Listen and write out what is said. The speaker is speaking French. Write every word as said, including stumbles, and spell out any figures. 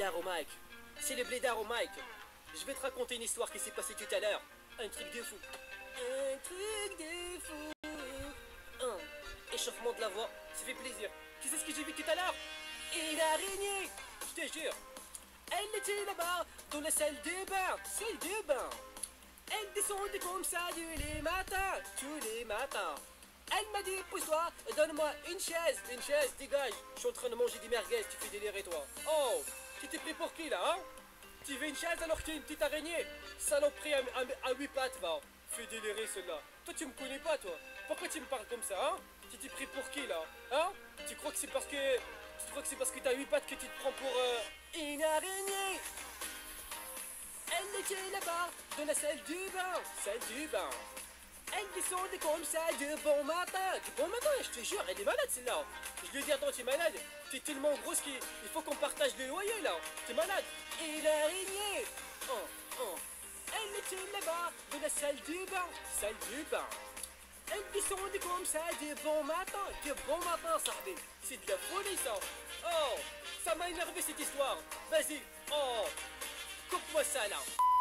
blédard au Mike. C'est le blédard au Mike. Je vais te raconter une histoire qui s'est passée tout à l'heure. Un truc de fou. Un truc de fou. Un échauffement de la voix, ça fait plaisir. Tu sais ce que j'ai vu tout à l'heure? Une araignée. Je te jure. Elle était là-bas, dans la salle de bain. Salle de bain. Elle descendait comme ça tous les matins. Tous les matins. Elle m'a dit, pousse-toi, donne-moi une chaise. Une chaise, dégage. Je suis en train de manger des merguez, tu fais délirer toi. Oh, tu t'es pris pour qui là, hein? Tu veux une chaise alors que tu es une petite araignée? Saloperie à, à, à huit pattes, va. Fais délirer celle-là. Toi, tu me connais pas, toi. Pourquoi tu me parles comme ça, hein? Tu t'es pris pour qui là? Hein? Tu crois que c'est parce que. Tu crois que c'est parce que t'as huit pattes que tu te prends pour euh, une araignée? Elle était là-bas, dans la salle du bain. Salle du bain. Elle descendait comme ça de bon matin. Du bon matin, je te jure, elle est malade celle-là. Je lui ai dit, attends, tu es malade. Tu es tellement grosse qu'il faut qu'on partage le loyer là. Tu es malade. Et l'araignée. Oh, oh. Elle était là-bas, dans la salle du bain. Salle du bain. Elle descendait comme ça de bon matin. De bon matin, ça. C'est de la folie ça. Oh, ça m'a énervé cette histoire. Vas-y. Oh, coupe-moi ça là.